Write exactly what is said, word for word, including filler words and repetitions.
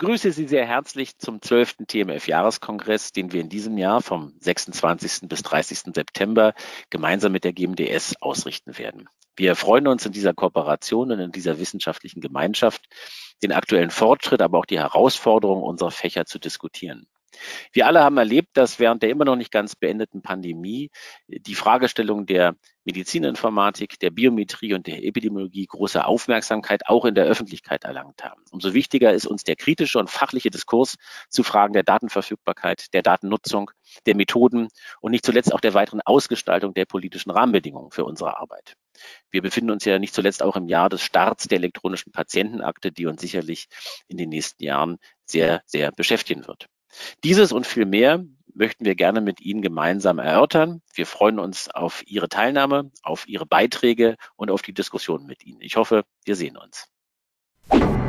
begrüße Sie sehr herzlich zum zwölften T M F-Jahreskongress, den wir in diesem Jahr vom sechsundzwanzigsten bis dreißigsten September gemeinsam mit der G M D S ausrichten werden. Wir freuen uns in dieser Kooperation und in dieser wissenschaftlichen Gemeinschaft, den aktuellen Fortschritt, aber auch die Herausforderungen unserer Fächer zu diskutieren. Wir alle haben erlebt, dass während der immer noch nicht ganz beendeten Pandemie die Fragestellung der Medizininformatik, der Biometrie und der Epidemiologie große Aufmerksamkeit auch in der Öffentlichkeit erlangt haben. Umso wichtiger ist uns der kritische und fachliche Diskurs zu Fragen der Datenverfügbarkeit, der Datennutzung, der Methoden und nicht zuletzt auch der weiteren Ausgestaltung der politischen Rahmenbedingungen für unsere Arbeit. Wir befinden uns ja nicht zuletzt auch im Jahr des Starts der elektronischen Patientenakte, die uns sicherlich in den nächsten Jahren sehr, sehr beschäftigen wird. Dieses und viel mehr möchten wir gerne mit Ihnen gemeinsam erörtern. Wir freuen uns auf Ihre Teilnahme, auf Ihre Beiträge und auf die Diskussion mit Ihnen. Ich hoffe, wir sehen uns.